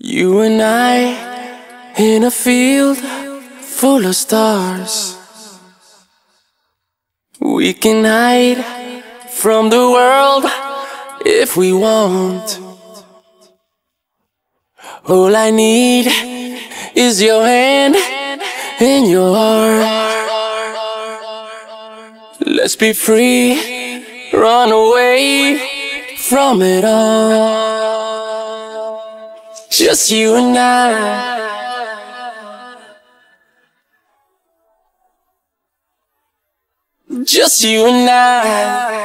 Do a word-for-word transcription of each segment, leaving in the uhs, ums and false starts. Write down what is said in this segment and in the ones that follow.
You and I in a field full of stars. We can hide from the world if we want. All I need is your hand and your heart. Let's be free, run away from it all. Just you and I. Just you and I.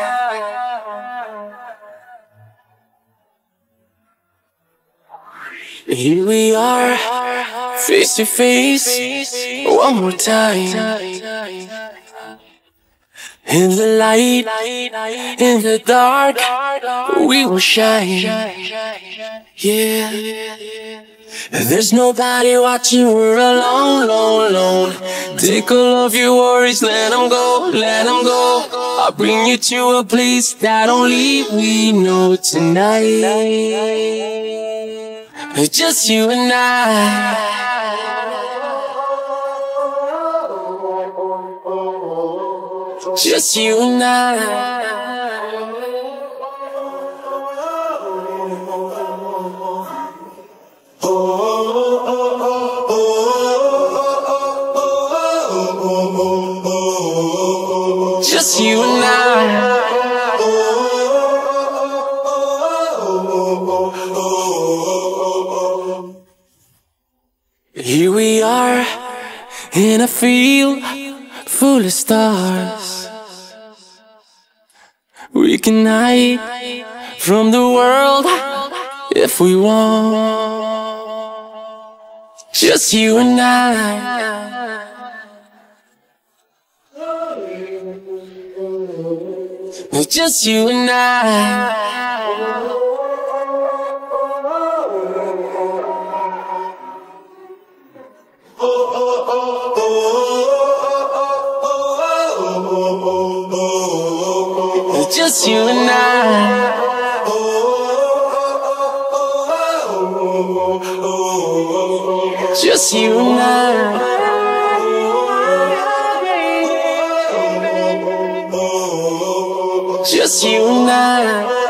Here we are, face to face, one more time. In the light, in the dark, we will shine. Yeah. There's nobody watching, we're alone, alone, alone. Take all of your worries, let them go, let them go. I'll bring you to a place that only we know tonight. Just you and I. Just you and I. Just you and I. Here we are in a field full of stars. We can hide from the world if we want. Just you and I. Just you and I. Just you and I. Just you and I. Just you and I.